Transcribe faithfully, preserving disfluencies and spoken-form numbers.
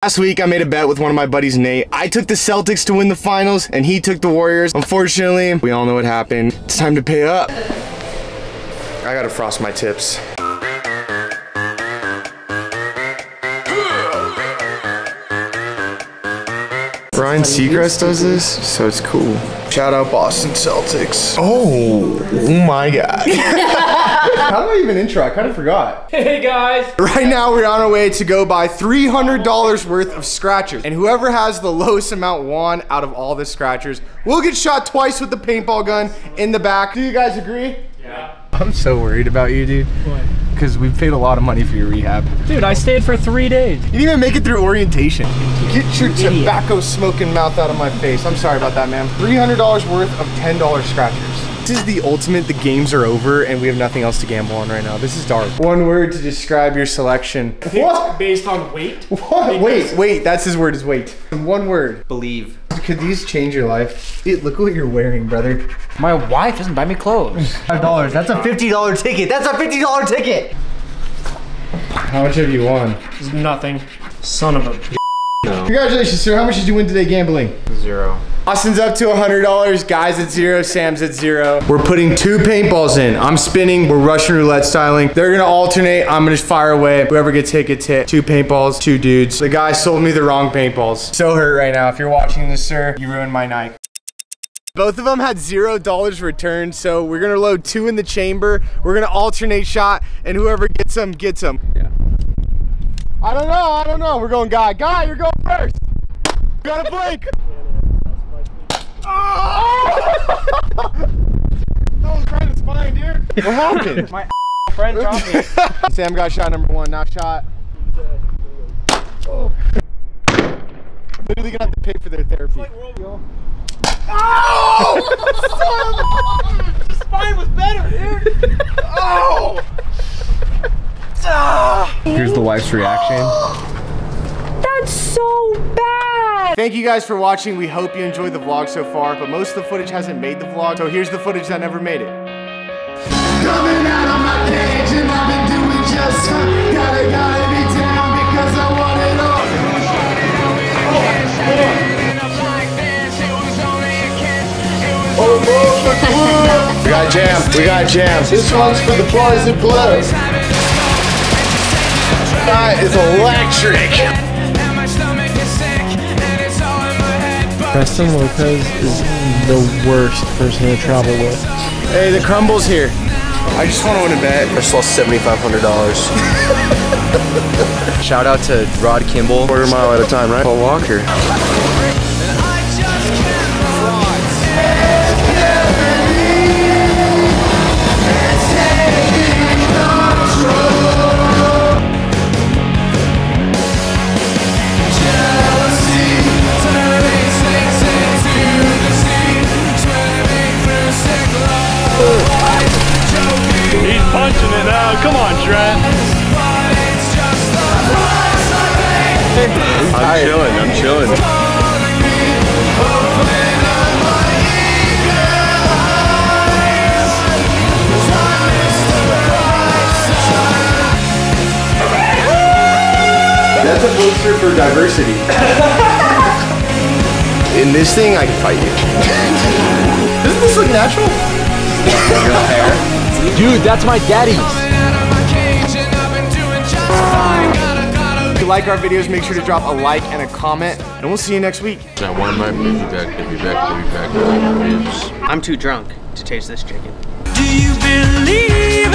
Last week, I made a bet with one of my buddies, Nate. I took the Celtics to win the finals, and he took the Warriors. Unfortunately, we all know what happened. It's time to pay up. I gotta frost my tips. Ryan Seacrest does this, so it's cool. Shout out Boston Celtics. Oh, oh my God. How do I even intro? I kind of forgot. Hey guys. Right now we're on our way to go buy three hundred dollars worth of scratchers. And whoever has the lowest amount won out of all the scratchers will get shot twice with the paintball gun in the back. Do you guys agree? Yeah. I'm so worried about you, dude. What? Because we paid a lot of money for your rehab. Dude, I stayed for three days. You didn't even make it through orientation. Get your tobacco smoking mouth out of my face. I'm sorry about that, man. three hundred dollars worth of ten dollar scratchers. This is the ultimate, the games are over and we have nothing else to gamble on right now. This is dark. One word to describe your selection. What? Based on weight? What? Wait, wait, that's his word is weight. One word. Believe. Could these change your life? Dude, look what you're wearing, brother. My wife doesn't buy me clothes. Five dollars, that's a fifty dollar ticket. That's a fifty dollar ticket. How much have you won? Nothing. Son of a b****. No. Congratulations, sir. How much did you win today gambling? Zero. Austin's up to one hundred dollars. Guys at zero. Sam's at zero. We're putting two paintballs in. I'm spinning. We're Russian roulette styling. They're going to alternate. I'm going to fire away. Whoever gets hit gets hit. Two paintballs, two dudes. The guy sold me the wrong paintballs. So hurt right now. If you're watching this, sir, you ruined my night. Both of them had zero dollars returned, so we're gonna load two in the chamber. We're gonna alternate shot, and whoever gets them, gets them. Yeah. I don't know, I don't know. We're going guy. Guy, you're going first. You gotta blink. Oh! That was right in the spine, dude. What happened? My friend dropped me. Sam got shot number one, not shot. Oh. Literally gonna have to pay for their therapy. Oh! The spine was better, dude. Oh! Here's the wife's reaction. That's so bad. Thank you guys for watching. We hope you enjoyed the vlog so far, but most of the footage hasn't made the vlog, so here's the footage that never made it. Coming out of my cage and I've been doing just fine. Gotta, gotta be down because I want it all. We got jam, we got jam. This one's for the boys in blue. That is electric. Preston Lopez is the worst person to travel with. Hey, the crumble's here. I just want to win a bet. I just lost seventy-five hundred dollars. Shout out to Rod Kimball. Quarter mile at a time, right? Paul Walker. He's punching it now. Come on, Trent. I'm chilling, I'm chilling. That's a poster for diversity. In this thing, I can fight you. Doesn't this look natural? Real hair. Dude, that's my daddy's. If you like our videos, make sure to drop a like and a comment, and we'll see you next week. I want my baby back, baby back, baby back, baby back. I'm too drunk to taste this chicken. Do you believe